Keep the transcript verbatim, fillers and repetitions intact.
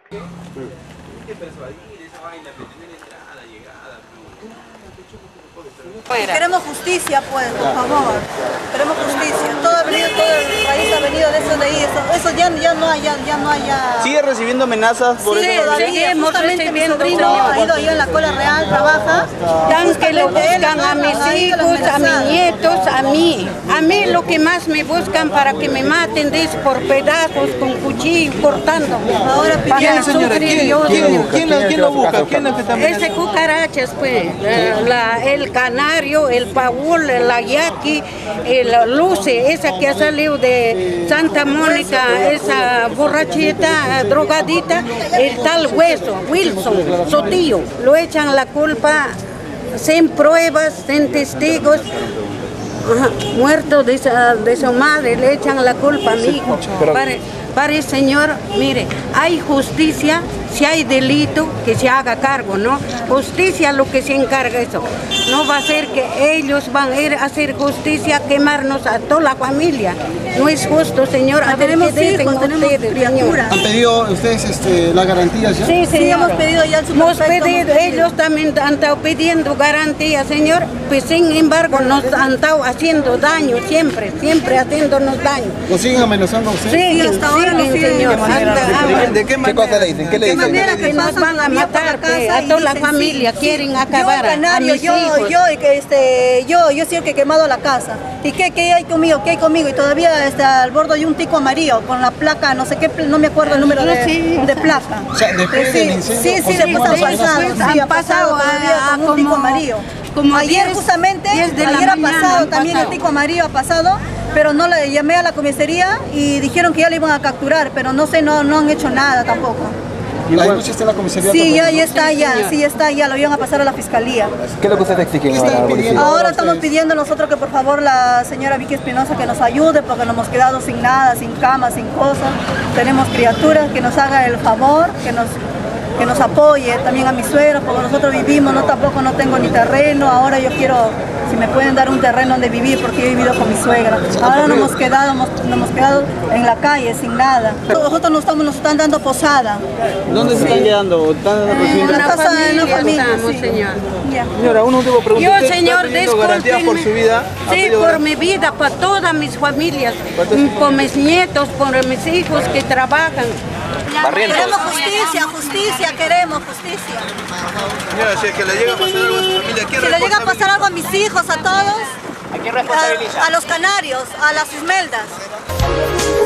que persuadir esa vaina, pretender entrada, llegada, Queremos justicia, pues, por favor. Queremos justicia. Todo ha venido, todo el país ha venido de eso de ahí. Eso, eso ya, ya no hay, ya, ya no hay. Ya... ¿Sigue recibiendo amenazas por sí, eso? Todavía, justamente mi sobrino ha ido allá en la Cola Real, trabaja. Dan que lo buscan a mis hijos, a mis nietos, a mí. A mí lo que más me buscan para que me maten es por pedazos, con cuchillo, cortando. Ahora ¿Quién, señora? ¿Quién, ¿quién, quién, lo, ¿quién lo busca? ¿Quién es que está ese cucarachas, pues, la, el canario, el paul, la yaqui, el luce, esa que ha salido de Santa Mónica, esa borrachita, drogadita, el tal Hueso, Wilson, Sotillo, lo echan la culpa sin pruebas, sin testigos. Ajá, muerto de, esa, de su madre, le echan la culpa a mi hijo. Para, para el señor, mire, hay justicia, si hay delito, que se haga cargo, ¿no? Justicia lo que se encarga eso. No va a ser que ellos van a ir a hacer justicia, quemarnos a toda la familia. No es justo, señor. Ah, tenemos hijos, tenemos criaturas. ¿Han pedido ustedes este, las garantías ya? Sí, señor. Sí, hemos pedido ya el hemos pedido, ellos también han estado pidiendo garantía, señor. Pues sin embargo nos han estado haciendo daño siempre, siempre haciéndonos daño. ¿Lo siguen amenazando a ustedes? Sí, hasta ahora lo siguen, señor. ¿De, ¿De qué, ¿Qué cosa le dicen? ¿Qué le dicen? Que nos van a matar, que a toda la familia sí, quieren sí. acabar yo, canario, a mis yo, hijos. Yo, que este, yo, yo soy el que he quemado la casa. ¿Y qué, qué hay conmigo? ¿Qué hay conmigo? Y todavía este, al borde hay un tico amarillo con la placa, no sé qué, no me acuerdo el número de, sí. de placa. O sea, después sí, del incendio. Sí, sí, después han pasado, sí, ha pasado todavía con un tico amarillo. Como ayer diez, justamente, diez ayer ha pasado también pasado. El tico amarillo ha pasado, pero no le llamé a la comisaría y dijeron que ya le iban a capturar, pero no sé, no, no han hecho nada tampoco. ¿Y la denuncia está en la comisaría? Sí, ya, ya está, ya, sí, ya está, ya lo iban a pasar a la fiscalía. ¿Qué es lo que ustedes exigen ahora, ahora? Ahora estamos pidiendo nosotros que por favor la señora Vicky Espinosa que nos ayude porque nos hemos quedado sin nada, sin cama, sin cosas. Tenemos criaturas, que nos haga el favor, que nos... que nos apoye también a mis suegros, porque nosotros vivimos, no tampoco no tengo ni terreno, ahora yo quiero, si me pueden dar un terreno donde vivir, porque yo he vivido con mi suegra. Ahora nos hemos quedado, nos, nos hemos quedado en la calle, sin nada. Nosotros nos, estamos, nos están dando posada. ¿Dónde sí. se están quedando? ¿Están en una casa, en una familia, estamos, sí. señor. Ya. Señora, una última pregunta. Yo, señor, garantías por su vida? Sí, por mi vida, para todas mis familias, por mis nietos, por mis hijos que trabajan. Barrientos. Queremos justicia, justicia, queremos justicia. Señora, si es que le llega a pasar algo a su familia, ¿quién Si le llega a pasar algo a mis hijos, a todos, ¿A quién responsabiliza? A, a los canarios, a las Ismeldas.